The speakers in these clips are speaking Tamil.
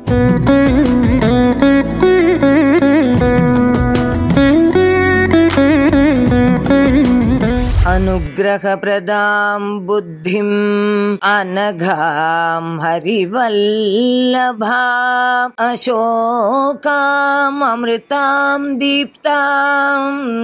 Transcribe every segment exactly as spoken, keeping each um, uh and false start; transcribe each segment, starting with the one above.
अनुग्रहप्रदां बुद्धिं अनघां हरिवल्लभाम् अशोकाम् अमृतां दीप्तां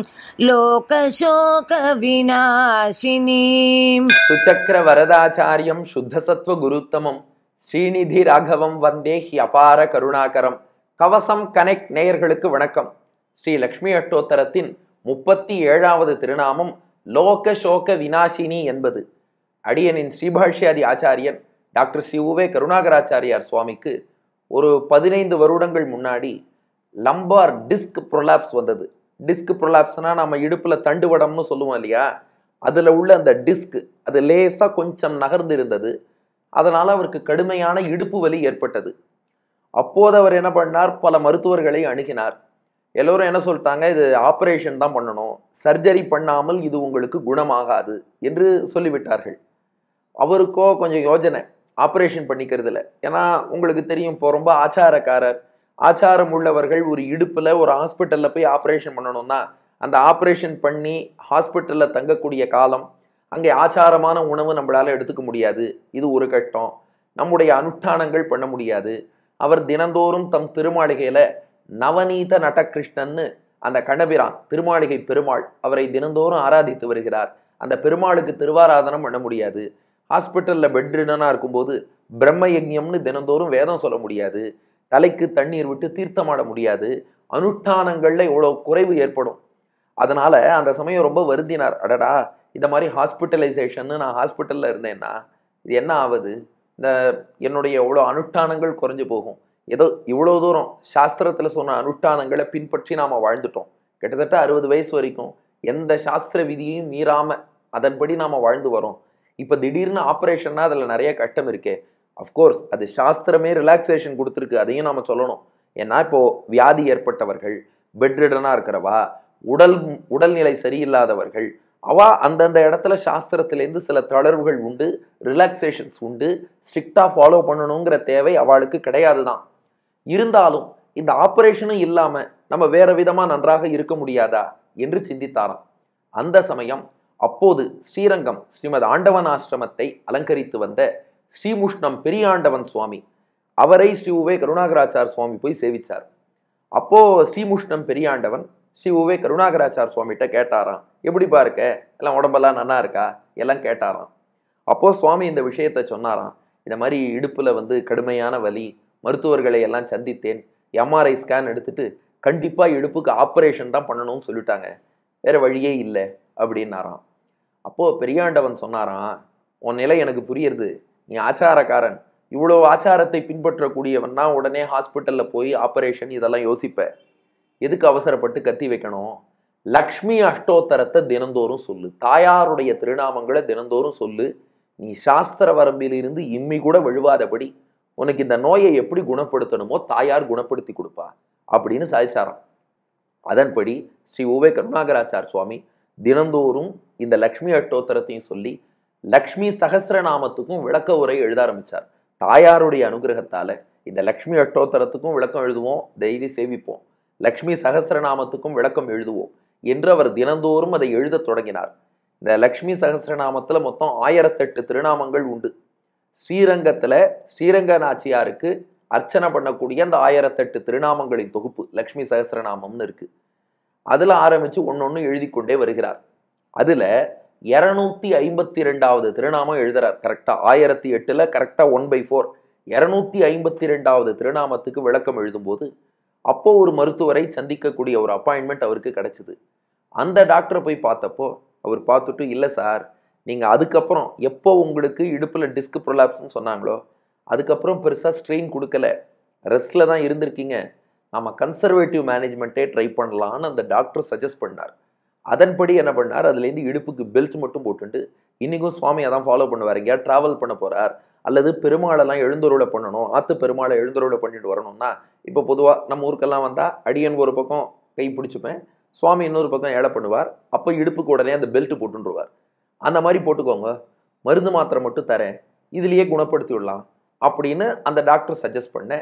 लोकशोकविनाशिनीम् सुचक्र वरदाचार्यं शुद्धसत्व गुरुत्तमं ஸ்ரீநிதி ராகவம் வந்தே ஹி அபார கருணாகரம். கவசம் கனெக்ட் நேயர்களுக்கு வணக்கம். ஸ்ரீ லக்ஷ்மி அஷ்டோத்தரத்தின் முப்பத்தி ஏழாவது திருநாமம் லோக சோக விநாசினி என்பது. அடியனின் ஸ்ரீபாஷ்யாதி ஆச்சாரியன் டாக்டர் ஸ்ரீ உவே கருணாகராச்சாரியார் சுவாமிக்கு ஒரு பதினைந்து வருடங்கள் முன்னாடி லம்பார் டிஸ்க் ப்ரொலாப்ஸ் வந்தது. டிஸ்க் ப்ரொலாப்ஸ்னா நம்ம இடுப்புல தண்டுவடம்னு சொல்லுவோம் இல்லையா, அதுல உள்ள அந்த டிஸ்க் அது லேசா கொஞ்சம் நகர்ந்து இருந்தது. அதனால அவருக்கு கடுமையான இடுப்பு வலி ஏற்பட்டது. அப்போது அவர் என்ன பண்ணார், பல மருத்துவர்களை அணுகினார். எல்லோரும் என்ன சொல்லிட்டாங்க, இது ஆப்ரேஷன் தான் பண்ணணும், சர்ஜரி பண்ணாமல் இது உங்களுக்கு குணமாகாது என்று சொல்லிவிட்டார்கள். அவருக்கோ கொஞ்சம் யோஜனை, ஆப்ரேஷன் பண்ணிக்கிறதுல. ஏன்னா உங்களுக்கு தெரியும், இப்போ ரொம்ப ஆச்சாரக்காரர், ஆச்சாரம் உள்ளவர்கள் ஒரு இடுப்புல ஒரு ஹாஸ்பிட்டல்ல போய் ஆப்ரேஷன் பண்ணணும்னா அந்த ஆப்ரேஷன் பண்ணி ஹாஸ்பிட்டல்ல தங்கக்கூடிய காலம், அங்கே ஆச்சாரமான உணவு நம்மளால எடுத்துக்க முடியாது, இது ஒரு கஷ்டம். நம்முடைய அனுஷ்டானங்கள் பண்ண முடியாது. அவர் தினந்தோறும் தம் திருமாளிகையில நவநீத நட்டகிருஷ்ணன்னு அந்த கண்ணபிரான் திருமாளிகை பெருமாள், அவரை தினந்தோறும் ஆராதித்து வருகிறார். அந்த பெருமாளுக்கு திருவாராதனம் பண்ண முடியாது. ஹாஸ்பிட்டல்ல பெட்ரிடனா இருக்கும்போது பிரம்ம யஜ்யம்னு தினந்தோறும் வேதம் சொல்ல முடியாது. தலைக்கு தண்ணீர் விட்டு தீர்த்தமாட முடியாது. அனுஷ்டானங்கள்ல இவ்வளவு குறைவு ஏற்படும். அதனால அந்த சமயம் ரொம்ப வருந்தினார். அடடா, இந்த மாதிரி ஹாஸ்பிட்டலைசேஷன், நான் ஹாஸ்பிட்டல்ல இருந்தேன்னா இது என்ன ஆகுது, இந்த என்னுடைய எவ்வளோ அனுஷ்டானங்கள் குறைஞ்சு போகும். ஏதோ இவ்வளோ தூரம் சாஸ்திரத்துல சொன்ன அனுஷ்டானங்களை பின்பற்றி நாம வாழ்ந்துட்டோம். கிட்டத்தட்ட அறுபது வயசு வரைக்கும் எந்த சாஸ்திர விதியையும் மீறாம அதன்படி நாம வாழ்ந்து வரோம். இப்ப திடீர்னு ஆப்ரேஷன்னா அதுல நிறைய கஷ்டம் இருக்கே. அஃப்கோர்ஸ் அது சாஸ்திரமே ரிலாக்ஸேஷன் கொடுத்துருக்கு, அதையும் நாம சொல்லணும். ஏன்னா இப்போ வியாதி ஏற்பட்டவர்கள், பெட்ரிடனா இருக்கிறவா, உடல் உடல்நிலை சரியில்லாதவர்கள், அவா அந்தந்த இடத்துல சாஸ்திரத்திலேருந்து சில தளர்வுகள் உண்டு, ரிலாக்ஸேஷன்ஸ் உண்டு, ஸ்ட்ரிக்டா ஃபாலோ பண்ணணுங்கிற தேவை அவளுக்கு கிடையாது தான். இருந்தாலும் இந்த ஆப்ரேஷனும் இல்லாம நம்ம வேற விதமா நன்றாக இருக்க முடியாதா என்று சிந்தித்தாராம். அந்த சமயம் அப்போது ஸ்ரீரங்கம் ஸ்ரீமத் ஆண்டவன் ஆசிரமத்தை அலங்கரித்து வந்த ஸ்ரீமுஷ்ணம் பெரியாண்டவன் சுவாமி, அவரை ஸ்ரீ உவே கருணாகராச்சார் சுவாமி போய் சேவிச்சார். அப்போ ஸ்ரீமுஷ்ணம் பெரியாண்டவன் ஸ்ரீ உவே கருணாகராச்சார் சுவாமிகிட்ட கேட்டாராம், எப்படிப்பா இருக்க, எல்லாம் உடம்பெல்லாம் நல்லா இருக்கா எல்லாம் கேட்டாராம். அப்போ சுவாமி இந்த விஷயத்த சொன்னாராம், இந்த மாதிரி இடுப்புல வந்து கடுமையான வலி, மருத்துவர்களை எல்லாம் சந்தித்தேன், எம்ஆர்ஐ ஸ்கேன் எடுத்துட்டு கண்டிப்பா இடுப்புக்கு ஆப்ரேஷன் தான் பண்ணணும்னு சொல்லிட்டாங்க, வேற வழியே இல்லை அப்படின்னாராம். அப்போ பெரியாண்டவன் சொன்னாராம், உன் நிலை எனக்கு புரியுறது, நீ ஆச்சாரக்காரன், இவ்வளோ ஆச்சாரத்தை பின்பற்றக்கூடியவன்னா உடனே ஹாஸ்பிட்டல்ல போய் ஆப்ரேஷன் இதெல்லாம் யோசிப்ப, எதுக்கு அவசரப்பட்டு கத்தி வைக்கணும்? லக்ஷ்மி அஷ்டோத்தரத்தை தினந்தோறும் சொல்லு, தாயாருடைய திருநாமங்களை தினந்தோறும் சொல்லு, நீ சாஸ்திர வரம்பிலிருந்து இம்மி கூட வழுவாதபடி உனக்கு இந்த நோயை எப்படி குணப்படுத்தணுமோ தாயார் குணப்படுத்தி கொடுப்பா அப்படின்னு சாதிச்சாராம். அதன்படி ஸ்ரீ உவே கருணாகராச்சார் சுவாமி தினந்தோறும் இந்த லக்ஷ்மி அஷ்டோத்தரத்தையும் சொல்லி லக்ஷ்மி சகஸ்ரநாமத்துக்கும் விளக்க உரை எழுத ஆரம்பிச்சார். தாயாருடைய அனுகிரகத்தால இந்த லக்ஷ்மி அஷ்டோத்தரத்துக்கும் விளக்கம் எழுதுவோம், டெய்லி சேவிப்போம், லக்ஷ்மி சகஸ்ரநாமத்துக்கும் விளக்கம் எழுதுவோம் என்று அவர் தினந்தோறும் அதை எழுத தொடங்கினார். இந்த லக்ஷ்மி சகஸ்ரநாமத்துல மொத்தம் ஆயிரத்தெட்டு திருநாமங்கள் உண்டு. ஸ்ரீரங்கத்துல ஸ்ரீரங்க நாச்சியாருக்கு அர்ச்சனை பண்ணக்கூடிய அந்த ஆயிரத்தெட்டு திருநாமங்களின் தொகுப்பு லக்ஷ்மி சகஸ்ரநாமம்னு இருக்கு. அதுல ஆரம்பிச்சு ஒன்னொன்னு எழுதி கொண்டே வருகிறார். அதுல இருநூத்தி ஐம்பத்தி ரெண்டாவது திருநாமம் எழுதுறார். கரெக்டா ஆயிரத்தி எட்டுல கரெக்டா ஒன் பை ஃபோர் இருநூத்தி ஐம்பத்தி ரெண்டாவது திருநாமத்துக்கு விளக்கம் எழுதும்போது அப்போ ஒரு மருத்துவரை சந்திக்கக்கூடிய ஒரு அப்பாயின்மெண்ட் அவருக்கு கிடைச்சது. அந்த டாக்டரை போய் பார்த்தப்போ அவர் பார்த்துட்டு, இல்லை சார், நீங்கள் அதுக்கப்புறம் எப்போ உங்களுக்கு இடுப்பில் டிஸ்க் ப்ரொலாப்ஸ்ன்னு சொன்னாங்களோ அதுக்கப்புறம் பெருசாக ஸ்ட்ரெயின் கொடுக்கல, ரெஸ்ட்டில் தான் இருந்திருக்கீங்க, நம்ம கன்சர்வேட்டிவ் மேனேஜ்மெண்ட்டே ட்ரை பண்ணலான்னு அந்த டாக்டர் சஜஸ்ட் பண்ணார். அதன்படி என்ன பண்ணார், அதுலேருந்து இடுப்புக்கு பெல்ட் மட்டும் போட்டுட்டு இன்றைக்கும் சுவாமி அதான் ஃபாலோ பண்ணுவார். எங்கேயா ட்ராவல் பண்ண போகிறார் அல்லது பெருமாளெல்லாம் எழுந்தருளை பண்ணணும், ஆற்று பெருமாளை எழுந்தருளை பண்ணிட்டு வரணும்னா, இப்போ பொதுவாக நம்ம ஊருக்கெல்லாம் வந்தால் அடியன் ஒரு பக்கம் கை பிடிச்சிப்பேன், சுவாமி இன்னொரு பக்கம் ஏழை பண்ணுவார், அப்போ இடுப்புக்கு உடனே அந்த பெல்ட் போட்டுருவார். அந்த மாதிரி போட்டுக்கோங்க, மருந்து மாத்திரை மட்டும் தரேன், இதுலேயே குணப்படுத்தி விடலாம் அப்படின்னு அந்த டாக்டர் சஜஸ்ட் பண்ண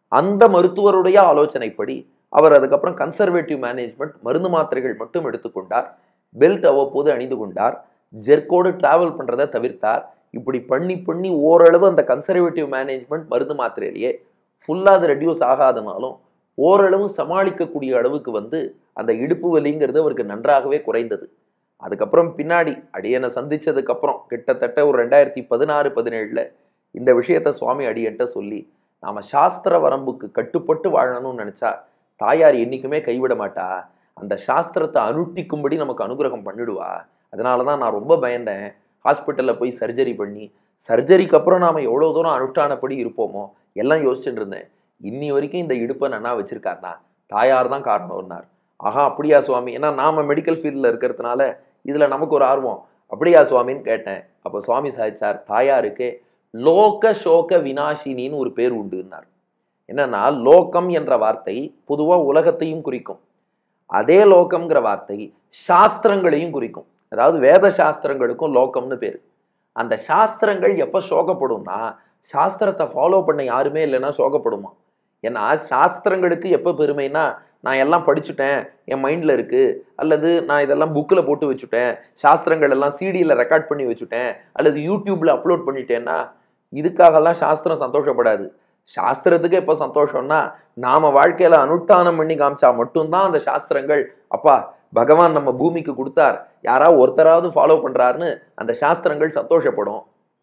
அந்த மருத்துவருடைய ஆலோசனைப்படி அவர் அதுக்கப்புறம் கன்சர்வேட்டிவ் மேனேஜ்மெண்ட் மருந்து மாத்திரைகள் மட்டும் எடுத்துக்கொண்டார். பெல்ட் அவ்வப்போது அணிந்து கொண்டார். ஜெர்க்கோடு டிராவல் பண்றதை தவிர்த்தார். இப்படி பண்ணி பண்ணி ஓரளவு அந்த கன்சர்வேட்டிவ் மேனேஜ்மெண்ட் மருந்து மாத்திரையிலேயே ஃபுல்லா அது ரெடியூஸ் ஆகாதனாலும் ஓரளவு சமாளிக்கக்கூடிய அளவுக்கு வந்து அந்த இடுப்பு வலிங்கிறது அவருக்கு நன்றாகவே குறைந்தது. அதுக்கப்புறம் பின்னாடி அடியனை சந்திச்சதுக்கு அப்புறம் கிட்டத்தட்ட ஒரு ரெண்டாயிரத்தி பதினாறு பதினேழுல இந்த விஷயத்த சுவாமி அடியன்ட்ட சொல்லி, நாம சாஸ்திர வரம்புக்கு கட்டுப்பட்டு வாழணும்னு நினைச்சா தாயார் என்னைக்குமே கைவிட மாட்டா, அந்த சாஸ்திரத்தை அனுஷ்டிக்கும்படி நமக்கு அனுகிரகம் பண்ணிடுவா. அதனாலதான் நான் ரொம்ப பயந்தேன். ஹாஸ்பிட்டல்ல போய் சர்ஜரி பண்ணி சர்ஜரிக்கு அப்புறம் நாம எவ்வளவு தூரம் அனுஷ்டானப்படி இருப்போமோ எல்லாம் யோசிச்சுட்டு இருந்தேன். இன்னி வரைக்கும் இந்த இடுப்பை நன்னா வச்சிருக்காருனா தாயார் தான் காரணம்னார். ஆஹா, அப்படியா சுவாமி? ஏன்னா நாம மெடிக்கல் ஃபீல்டில் இருக்கிறதுனால இதுல நமக்கு ஒரு ஆர்வம். அப்படியா சுவாமின்னு கேட்டேன். அப்போ சுவாமி சாதிச்சார், தாயாருக்கு லோக சோக வினாசினின்னு ஒரு பேர் உண்டுன்னார். என்னன்னா, லோகம் என்ற வார்த்தை பொதுவா உலகத்தையும் குறிக்கும். அதே லோகம்ங்கிற வார்த்தை சாஸ்திரங்களையும் குறிக்கும். அதாவது வேத சாஸ்திரங்களுக்கும் லோகம்னு பேரு. அந்த சாஸ்திரங்கள் எப்ப சோகப்படும்னா, சாஸ்திரத்தை ஃபாலோ பண்ண யாருமே இல்லைன்னா சோகப்படுமா? ஏன்னா சாஸ்திரங்களுக்கு எப்ப பெருமைனா, நான் எல்லாம் படிச்சுட்டேன், என் மைண்ட்ல இருக்கு, அல்லது நான் இதெல்லாம் புக்கில் போட்டு வச்சுட்டேன், சாஸ்திரங்கள் எல்லாம் சிடியில் ரெக்கார்ட் பண்ணி வச்சுட்டேன், அல்லது யூடியூப்ல அப்லோட் பண்ணிட்டேன்னா இதுக்காகலாம் சாஸ்திரம் சந்தோஷப்படாது. சாஸ்திரத்துக்கு எப்போ சந்தோஷம்னா, நாம வாழ்க்கையில அனுஷ்டானம் பண்ணி காமிச்சா மட்டும்தான் அந்த சாஸ்திரங்கள், அப்பா பகவான் நம்ம பூமிக்கு கொடுத்தார், யாராவது ஒருத்தராவது ஃபாலோ பண்றாருன்னு அந்த சாஸ்திரங்கள் சந்தோஷப்படும்.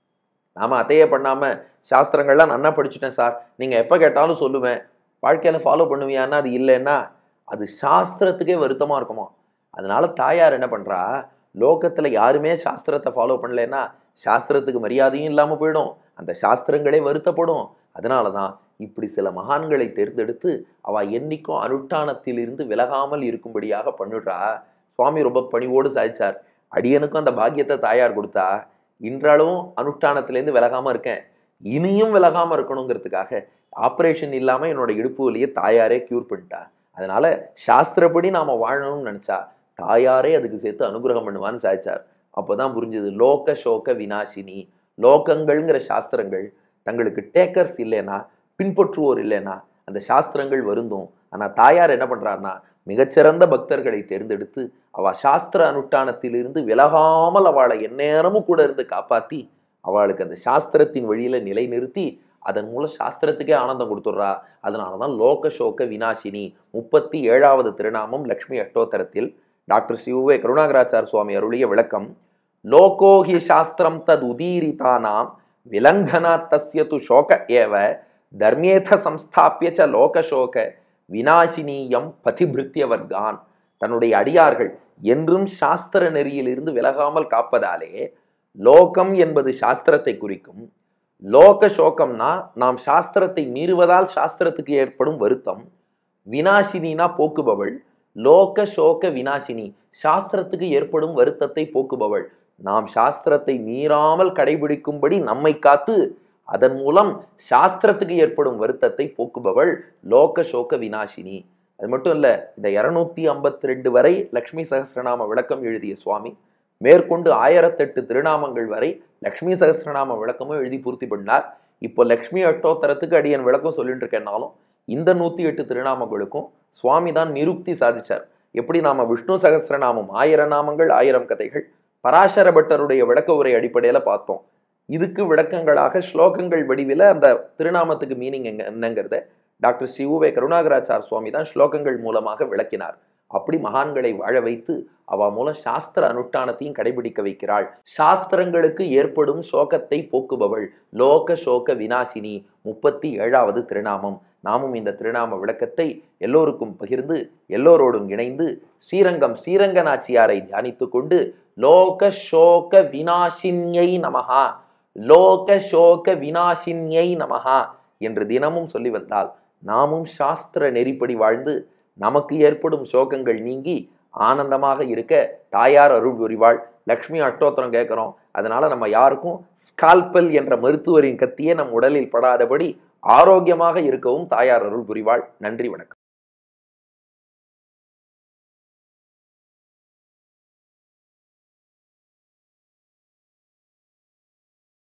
நாம அதையே பண்ணாம சாஸ்திரங்கள்லாம் நன்னா படிச்சுட்டேன் சார், நீங்க எப்ப கேட்டாலும் சொல்லுவேன், வாழ்க்கையில ஃபாலோ பண்ணுவியான்னா அது இல்லைன்னா அது சாஸ்திரத்துக்கே வருத்தமா இருக்குமா? அதனால தாயார் என்ன பண்றா, லோகத்துல யாருமே சாஸ்திரத்தை ஃபாலோ பண்ணலன்னா சாஸ்திரத்துக்கு மரியாதையும் இல்லாம போயிடும், அந்த சாஸ்திரங்களே வருத்தப்படும். அதனாலதான் இப்படி சில மகான்களை தேர்ந்தெடுத்து அவ என்னைக்கும் அனுஷ்டானத்தில் இருந்து விலகாமல் இருக்கும்படியாக பண்ணிடுறா. சுவாமி ரொம்ப பணிவோடு சாதிச்சார். அடியனுக்கும் அந்த பாக்கியத்தை தாயார் கொடுத்தா. இன்றளவும் அனுஷ்டானத்திலேருந்து விலகாம இருக்கேன், இனியும் விலகாம இருக்கணுங்கிறதுக்காக ஆப்ரேஷன் இல்லாம என்னோட இடுப்பு வலியை தாயாரே கியூர் பண்ணிட்டா. அதனால சாஸ்திரப்படி நாம வாழணும்னு நினைச்சா தாயாரே அதுக்கு சேர்த்து அனுகிரகம் பண்ணுவான்னு சாதிச்சார். அப்போதான் புரிஞ்சது, லோக சோக வினாசினி. லோகங்கள்ங்கிற சாஸ்திரங்கள் தங்களுக்கு டேக்கர்ஸ் இல்லைன்னா, பின்பற்றுவோர் இல்லைன்னா அந்த சாஸ்திரங்கள் வருந்தும். ஆனா தாயார் என்ன பண்றாருன்னா, மிகச்சிறந்த பக்தர்களை தேர்ந்தெடுத்து அவ சாஸ்திர அனுஷ்டானத்திலிருந்து விலகாமல் அவளை எந்நேரமும் கூட இருந்து காப்பாத்தி அவளுக்கு அந்த சாஸ்திரத்தின் வழியில நிலை நிறுத்தி அதன் மூலம் சாஸ்திரத்துக்கே ஆனந்தம் கொடுத்துடுறா. அதனாலதான் லோக சோக வினாசினி முப்பத்தி ஏழாவது திருநாமம் லக்ஷ்மி அஷ்டோத்தரத்தில் டாக்டர் ஸ்ரீ உவே கருணாகராச்சார் சுவாமி அருளிய விளக்கம். லோகோஹி சாஸ்திரம் தத் உதீரிதானாம் விலங்கனா தஸ்ய து சோக ஏவ தர்மேத சம்ஸ்தாபிய ச லோக சோக வினாசினியம் பதிபிருத்திய வர்கான். தன்னுடைய அடியார்கள் என்றும் சாஸ்திர நெறியிலிருந்து விலகாமல் காப்பதாலே லோகம் என்பது சாஸ்திரத்தை குறிக்கும். லோக சோகம்னா நாம் சாஸ்திரத்தை மீறுவதால் சாஸ்திரத்துக்கு ஏற்படும் வருத்தம். வினாசினா போக்குபவள். லோக சோக வினாசினி சாஸ்திரத்துக்கு ஏற்படும் வருத்தத்தை போக்குபவள். நாம் சாஸ்திரத்தை மீறாமல் கடைபிடிக்கும்படி நம்மை காத்து அதன் மூலம் சாஸ்திரத்துக்கு ஏற்படும் வருத்தத்தை போக்குபவள் லோக சோக வினாசினி. அது மட்டும் இல்ல, இந்த இருநூத்தி ஐம்பத்தி ரெண்டு வரை லக்ஷ்மி சகஸ்ரநாம விளக்கம் எழுதிய சுவாமி மேற்கொண்டு ஆயிரத்தெட்டு திருநாமங்கள் வரை லக்ஷ்மி சகஸ்ரநாம விளக்கமும் எழுதி பூர்த்தி பண்ணார். இப்போ லக்ஷ்மி அட்டோத்தரத்துக்கு அடியன் விளக்கம் சொல்லிட்டு இருக்கேன்னாலும் இந்த நூத்தி எட்டு திருநாமங்களுக்கும் சுவாமி தான் நிருக்தி சாதிச்சார். எப்படி நாம விஷ்ணு சகஸ்ரநாமம் ஆயிரம் நாமங்கள் ஆயிரம் கதைகள் பராசர பட்டருடைய விளக்க உரை அடிப்படையில பார்த்தோம். இதுக்கு விளக்கங்களாக ஸ்லோகங்கள் வடிவில அந்த திருநாமத்துக்கு மீனிங் எங்க என்னங்கிறத டாக்டர் ஸ்ரீ உவே கருணாகராச்சார் சுவாமி தான் ஸ்லோகங்கள் மூலமாக விளக்கினார். அப்படி மகான்களை வாழ வைத்து அவ மூலம் சாஸ்திர அனுஷ்டானத்தையும் கடைபிடிக்க வைக்கிறாள். சாஸ்திரங்களுக்கு ஏற்படும் சோகத்தை போக்குபவள் லோக சோக வினாசினி முப்பத்தி ஏழாவது திருநாமம். நாமும் இந்த திருநாம விளக்கத்தை எல்லோருக்கும் பகிர்ந்து எல்லோரோடும் இணைந்து ஸ்ரீரங்கம் ஸ்ரீரங்க நாச்சியாரை தியானித்து கொண்டு லோக சோக வினாசின்யை நமஹா, லோக சோக வினாசின்யை நமஹா என்று தினமும் சொல்லி வந்தால் நாமும் சாஸ்திர நெறிப்படி வாழ்ந்து நமக்கு ஏற்படும் சோகங்கள் நீங்கி ஆனந்தமாக இருக்க தாயார் அருள் புரிவாள். லக்ஷ்மி அஷ்டோத்திரம் கேட்கிறோம், அதனால நம்ம யாருக்கும் ஸ்கால்பல் என்ற மருத்துவரின் கத்தியே நம் உடலில் படாதபடி ஆரோக்கியமாக இருக்கவும் தாயார் அருள் புரிவாள். நன்றி, வணக்கம்.